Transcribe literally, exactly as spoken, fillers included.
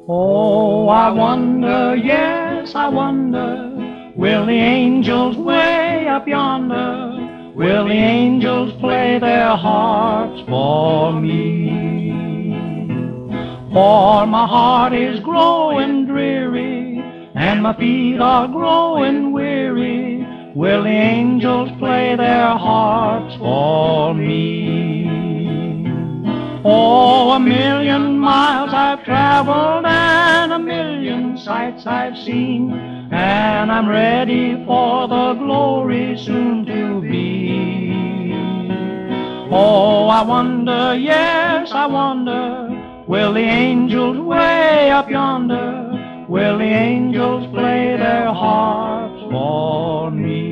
Oh, I wonder, yes, I wonder, will the angels way up yonder, will the angels play their harps for me? For my heart is growing dreary, and my feet are growing weary, will the angels play their harps for me? Oh, a million miles I've traveled and a million sights I've seen, and I'm ready for the glory soon to be. Oh, I wonder, yes, I wonder, will the angels way up yonder, will the angels play their harps for me?